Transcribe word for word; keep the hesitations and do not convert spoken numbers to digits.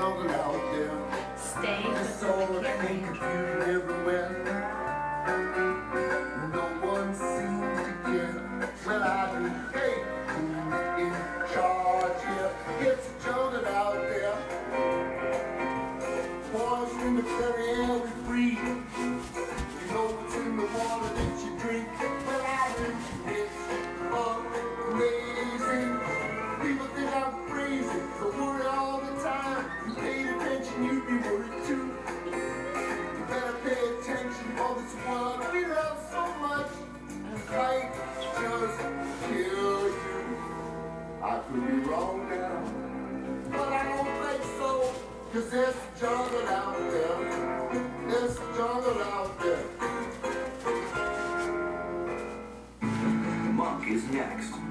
jungle out there. Stay There's so much confusion everywhere. No one seems to care. Well, I do. Hey, who's in charge here? It's a jungle out there. Boys in the very air we breathe. You know what's in the water that you drink. Well, I do. It's amazing. People think I'm crazy, but worry all the time. You paid attention, you'd be worried too. You better pay attention for this world we love so much. Might just kill you. I could be wrong now, but I don't think so. Cause there's a jungle out there. There's a jungle out there. Monk is next.